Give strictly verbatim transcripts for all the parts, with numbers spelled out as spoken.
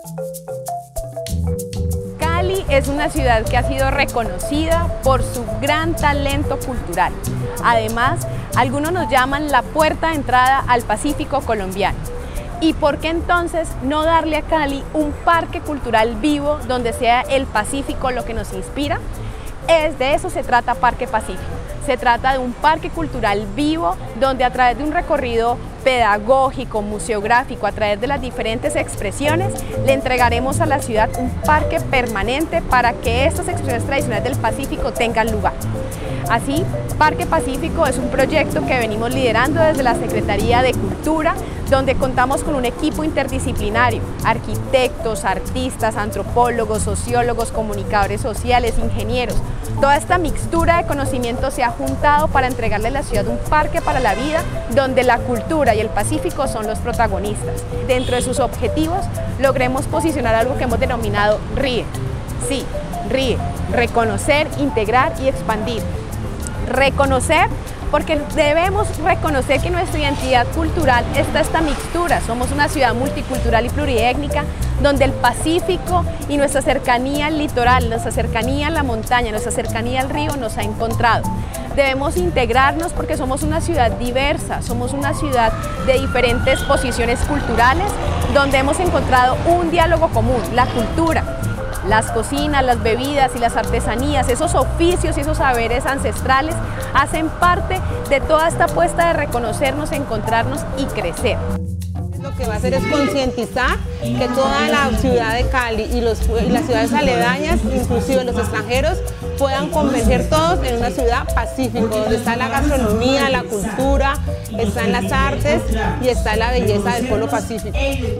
Cali es una ciudad que ha sido reconocida por su gran talento cultural. Además, algunos nos llaman la puerta de entrada al Pacífico colombiano. ¿Y por qué entonces no darle a Cali un parque cultural vivo donde sea el Pacífico lo que nos inspira? Es de eso se trata Parque Pacífico. Se trata de un parque cultural vivo donde a través de un recorrido pedagógico, museográfico, a través de las diferentes expresiones, le entregaremos a la ciudad un parque permanente para que estas expresiones tradicionales del Pacífico tengan lugar. Así, Parque Pacífico es un proyecto que venimos liderando desde la Secretaría de Cultura, donde contamos con un equipo interdisciplinario, arquitectos, artistas, antropólogos, sociólogos, comunicadores sociales, ingenieros. Toda esta mixtura de conocimientos se ha juntado para entregarle a la ciudad un parque para la vida, donde la cultura y el Pacífico son los protagonistas. Dentro de sus objetivos, logremos posicionar algo que hemos denominado RIE. Sí, RIE, reconocer, integrar y expandir. Reconocer, porque debemos reconocer que nuestra identidad cultural está esta mixtura. Somos una ciudad multicultural y pluriétnica, donde el Pacífico y nuestra cercanía al litoral, nuestra cercanía a la montaña, nuestra cercanía al río nos ha encontrado. Debemos integrarnos porque somos una ciudad diversa, somos una ciudad de diferentes posiciones culturales, donde hemos encontrado un diálogo común, la cultura. Las cocinas, las bebidas y las artesanías, esos oficios y esos saberes ancestrales hacen parte de toda esta apuesta de reconocernos, encontrarnos y crecer. Lo que va a hacer es concientizar que toda la ciudad de Cali y, los, y las ciudades aledañas, inclusive los extranjeros, puedan converger todos en una ciudad pacífica, donde está la gastronomía, la cultura, están las artes y está la belleza del pueblo pacífico.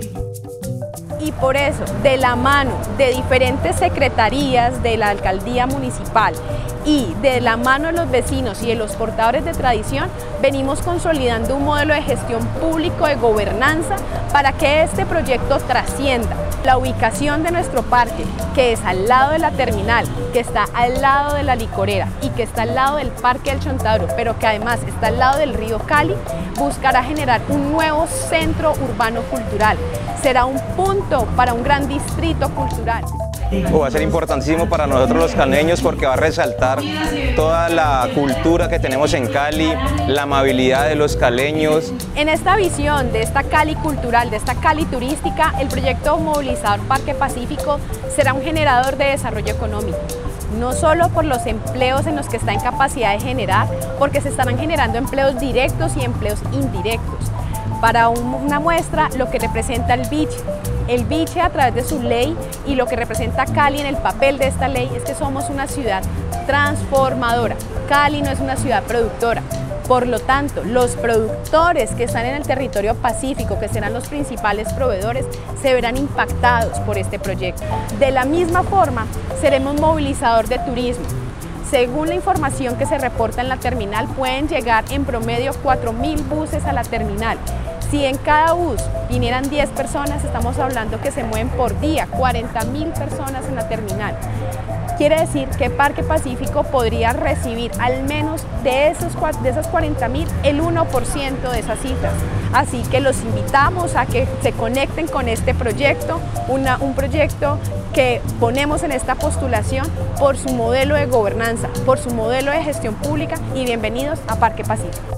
Y por eso, de la mano de diferentes secretarías de la alcaldía municipal y de la mano de los vecinos y de los portadores de tradición, venimos consolidando un modelo de gestión público de gobernanza para que este proyecto trascienda. La ubicación de nuestro parque, que es al lado de la terminal, que está al lado de la licorera y que está al lado del Parque del Chontaduro, pero que además está al lado del río Cali, buscará generar un nuevo centro urbano cultural. Será un punto para un gran distrito cultural. Va a ser importantísimo para nosotros los caleños porque va a resaltar toda la cultura que tenemos en Cali, la amabilidad de los caleños. En esta visión de esta Cali cultural, de esta Cali turística, el proyecto movilizador Parque Pacífico será un generador de desarrollo económico. No solo por los empleos en los que está en capacidad de generar, porque se estarán generando empleos directos y empleos indirectos. Para una muestra, lo que representa el biche. El biche a través de su ley y lo que representa Cali en el papel de esta ley es que somos una ciudad transformadora. Cali no es una ciudad productora. Por lo tanto, los productores que están en el territorio pacífico, que serán los principales proveedores, se verán impactados por este proyecto. De la misma forma, seremos movilizador de turismo. Según la información que se reporta en la terminal, pueden llegar en promedio cuatro mil buses a la terminal. Si en cada bus vinieran diez personas, estamos hablando que se mueven por día cuarenta mil personas en la terminal. Quiere decir que Parque Pacífico podría recibir al menos de, esos, de esas cuarenta mil el uno por ciento de esas cifras. Así que los invitamos a que se conecten con este proyecto, una, un proyecto que ponemos en esta postulación por su modelo de gobernanza, por su modelo de gestión pública y bienvenidos a Parque Pacífico.